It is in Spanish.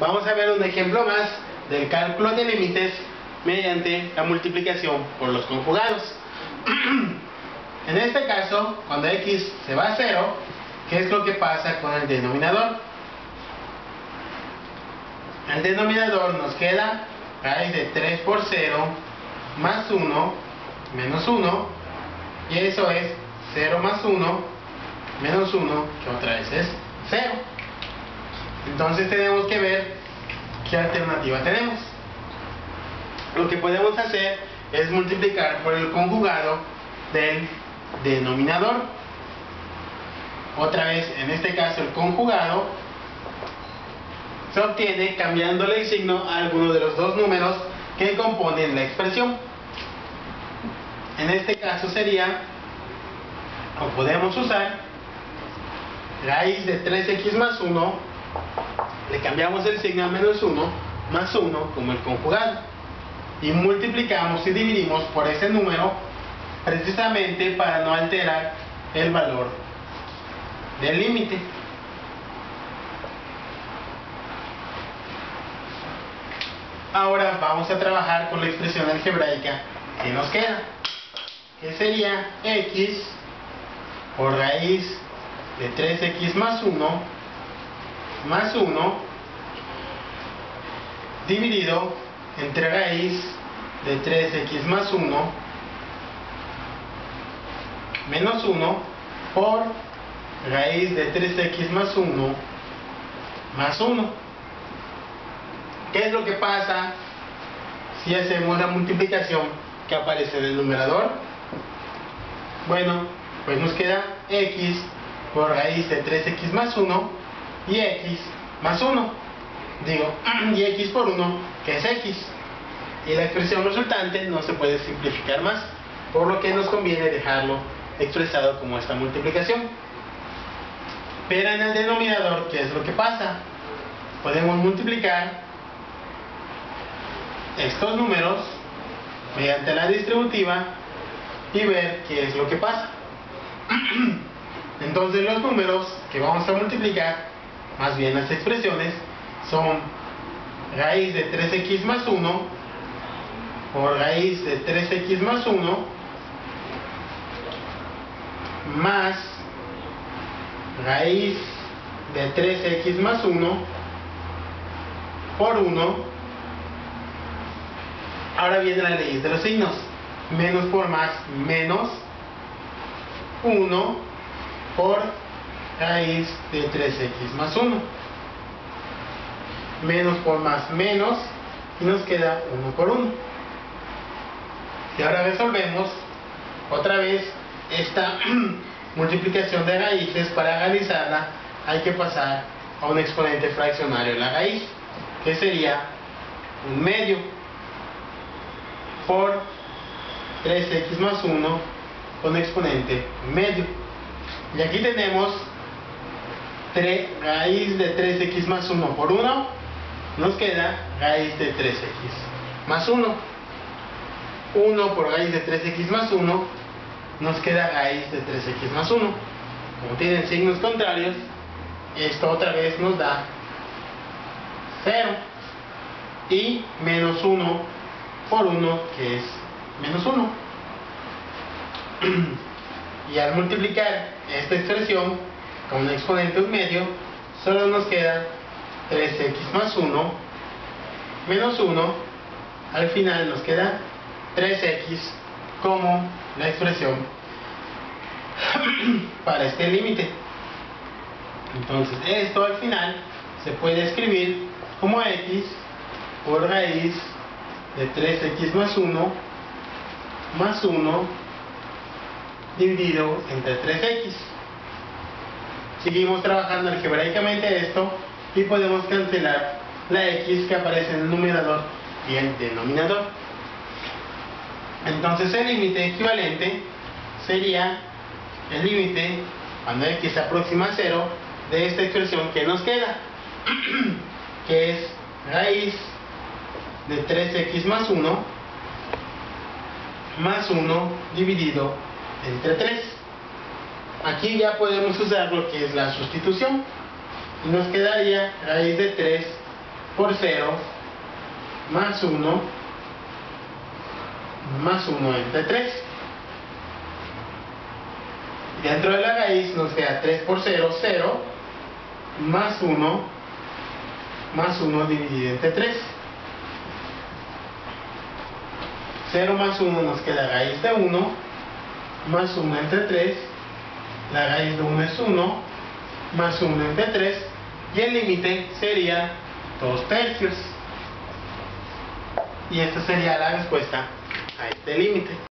Vamos a ver un ejemplo más del cálculo de límites mediante la multiplicación por los conjugados. En este caso, cuando x se va a 0, ¿qué es lo que pasa con el denominador? El denominador nos queda raíz de 3 por 0 más 1 menos 1, y eso es 0 más 1 menos 1, que otra vez es 0. Entonces tenemos que ver qué alternativa tenemos. Lo que podemos hacer es multiplicar por el conjugado del denominador. Otra vez, en este caso, el conjugado se obtiene cambiándole el signo a alguno de los dos números que componen la expresión. En este caso sería, o podemos usar, raíz de 3x más 1, le cambiamos el signo a menos 1, más 1 como el conjugado, y multiplicamos y dividimos por ese número precisamente para no alterar el valor del límite. Ahora vamos a trabajar con la expresión algebraica que nos queda, que sería x por raíz de 3x más 1 dividido entre raíz de 3x más 1 menos 1 por raíz de 3x más 1 más 1. ¿Qué es lo que pasa si hacemos la multiplicación que aparece en el numerador? Bueno, pues nos queda x por raíz de 3x más 1 y x más 1. Y x por 1, que es x. Y la expresión resultante no se puede simplificar más, por lo que nos conviene dejarlo expresado como esta multiplicación. Pero en el denominador, ¿qué es lo que pasa? Podemos multiplicar estos números mediante la distributiva y ver qué es lo que pasa. Entonces los números que vamos a multiplicar, más bien las expresiones, son raíz de 3x más 1 por raíz de 3x más 1 más raíz de 3x más 1 por 1. Ahora viene la ley de los signos. Menos por más, menos 1 por raíz de 3x más 1. Menos por más, menos, y nos queda 1 por 1. Y ahora resolvemos otra vez esta multiplicación de raíces. Para realizarla hay que pasar a un exponente fraccionario de la raíz, que sería 1/2 por 3x más 1 con exponente 1/2. Y aquí tenemos raíz de 3x más 1 por 1, nos queda raíz de 3x más 1. 1 por raíz de 3x más 1, nos queda raíz de 3x más 1. Como tienen signos contrarios, esto otra vez nos da 0. Y menos 1 por 1, que es menos 1. Y al multiplicar esta expresión con un exponente 1/2, solo nos queda 3x más 1 menos 1. Al final nos queda 3x como la expresión para este límite. Entonces esto al final se puede escribir como x por raíz de 3x más 1 dividido entre 3x. Seguimos trabajando algebraicamente esto y podemos cancelar la x que aparece en el numerador y el denominador. Entonces el límite equivalente sería el límite cuando x se aproxima a 0 de esta expresión que nos queda, que es raíz de 3x más 1 dividido entre 3. Aquí ya podemos usar lo que es la sustitución y nos quedaría raíz de 3 por 0 más 1 más 1 entre 3. Dentro de la raíz nos queda 3 por 0, 0, más 1 dividido entre 3. 0 más 1 nos queda raíz de 1, más 1 entre 3, la raíz de 1 es 1, más 1 entre 3, y el límite sería 2 tercios. Y esta sería la respuesta a este límite.